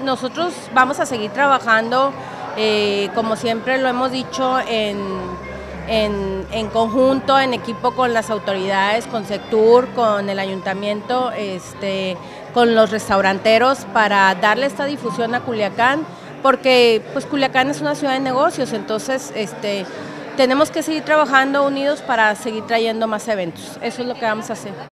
nosotros vamos a seguir trabajando, como siempre lo hemos dicho, en conjunto, en equipo con las autoridades, con Sectur, con el ayuntamiento, con los restauranteros, para darle esta difusión a Culiacán, porque pues Culiacán es una ciudad de negocios, entonces tenemos que seguir trabajando unidos para seguir trayendo más eventos. Eso es lo que vamos a hacer.